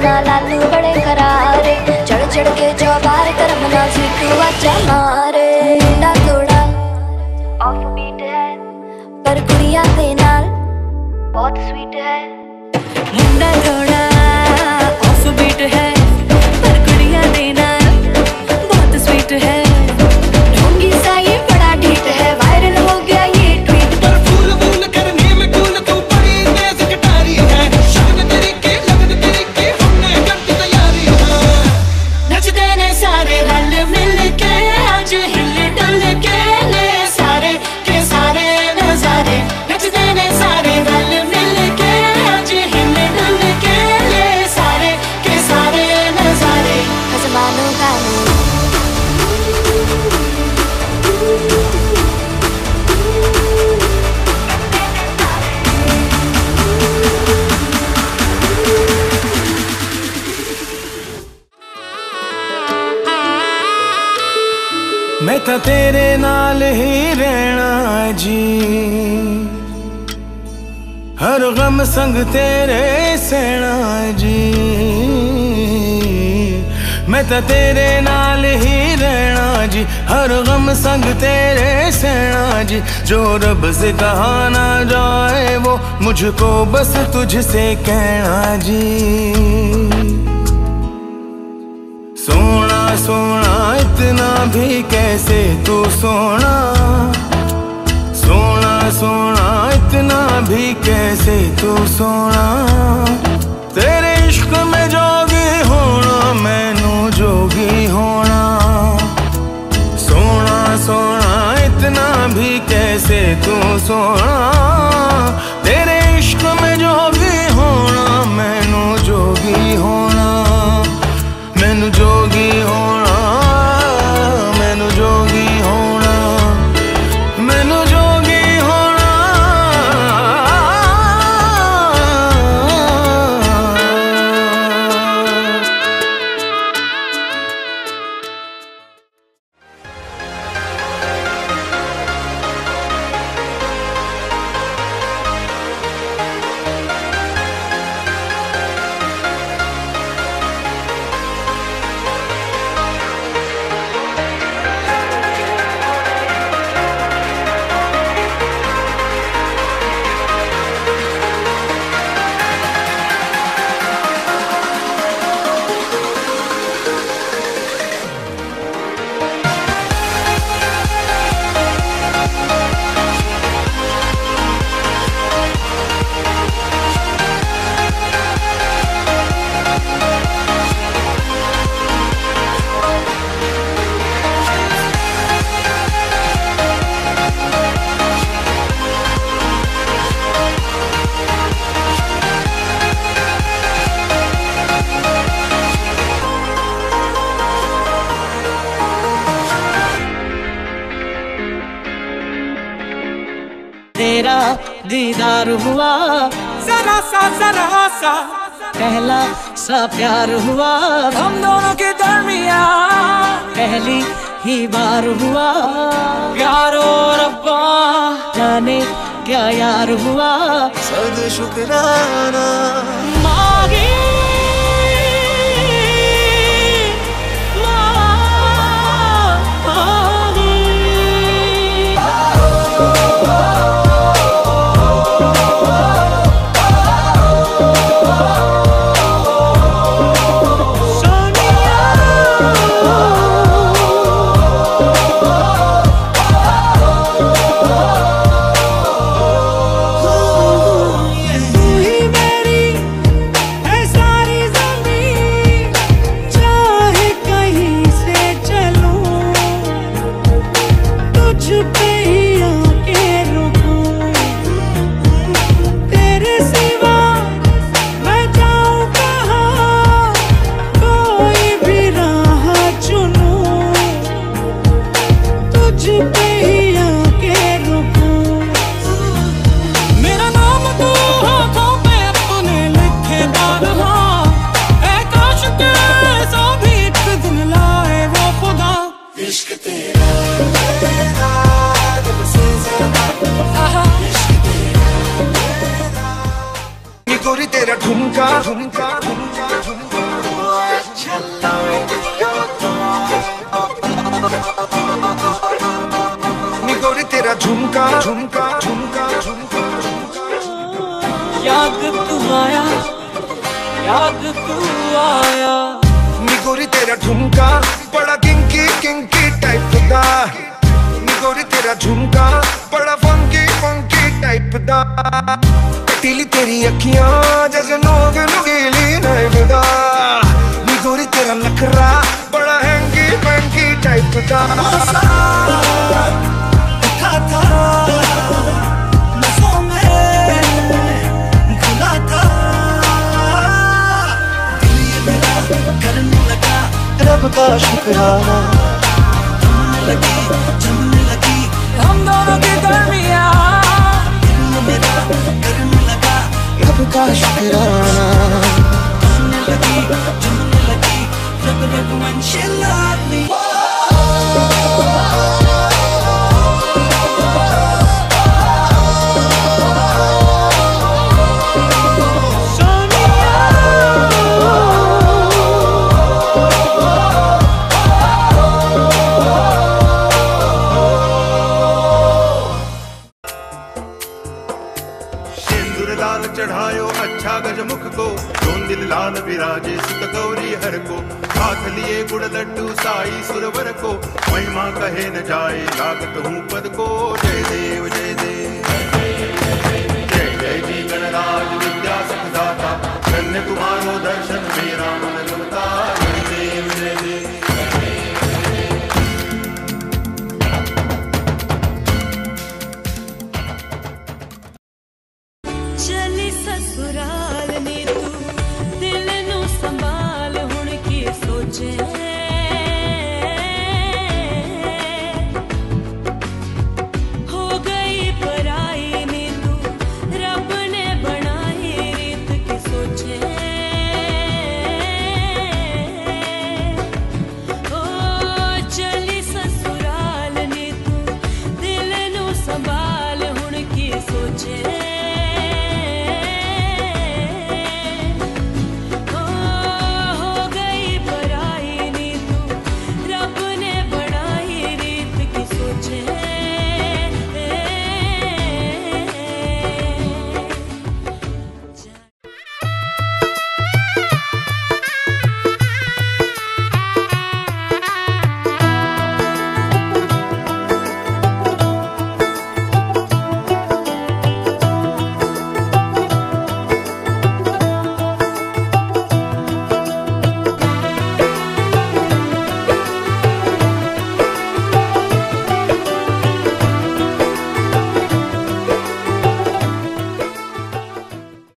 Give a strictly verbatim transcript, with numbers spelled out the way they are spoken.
ना लालू बड़े करारे, चढ़ चढ़ के जो बार करम ना सीटू आचा मारे। मुंडा थोड़ा ऑफ बीट है पर कुड़ियां दे नाल बहुत स्वीट है। मुंडा थोड़ा ऑफ बीट है पर कुड़ियां दे नाल बहुत स्वीट है। ढोंगी सा ये बड़ा ढीठ है, वायरल हो गया ये ट्वीट। पर फूल फूल करने में कूल तू बड़ी तेज कटारी है। शगन तेरी के लगन तेरी के हमने कर दी तैयारी है। नचते ने सारे रल मिल के आज हिल डुल के ले सारे के सारे नजारे। नचते ने सारे रल मिल के आज हिल डुल के ले सारे के सारे नजारे। खजमानो गानो मैं तो तेरे नाल ही रहना जी, हर गम संग तेरे सहना जी। मैं तो तेरे नाल ही रहना जी, हर गम संग तेरे सहना जी। जो रब से कहा ना जाए वो मुझको बस तुझसे कहना जी। सोना सोना इतना भी कैसे तू सोना, सोना सोना इतना भी कैसे तू सोना। तेरे इश्क में जोगी होना मैनू जोगी होना। सोना सोना इतना भी कैसे तू सोना। तेरे इश्क में जोगी होना मैनू जोगी होना। मैनू जोगी होना मैनू जोगी होना मैनू जोगी होना। तेरा दीदार हुआ जरा सा जरा सा पहला सा प्यार हुआ। हम दोनों के दरमिया पहली ही बार हुआ। यारो रब्बा जाने क्या यार हुआ। सद शुक्राना मांगे ऐसा झुमका झुमका झुमका झुमका याद तू आया, याद तू आया। नी गोरी तेरा झुमका बड़ा किंकी किंकी टाइप दा, नी गोरी तेरा झुमका बड़ा फंकी फंकी टाइप दा। कटीली तेरी अखियां जैसे नोग नुकीली नाइफ दा, नी गोरी तेरा नखरा बड़ा हैंकी फंकी टाइप दा। था था नसों में घुला था, दिल ये मेरा करने लगा रब का शुक्राना। जमने लगी जमने लगी हम दोनों की दरमियां, दिल मेरा करने लगा रब का शुक्राना। जमने लगी जमने लगी रब रब when she loved me। चढ़ायो अच्छा गजमुख को, जोन दिल लाल विराजे सुत गौरी हर को। हाथ लिए गुड़ लड्डू साई सुरवर को, महिमा कहे न जाए लागत हूँ पद को। जय देव जय देव जय जय जी गणराज विद्या सुखदाता, धन्य तुम्हारा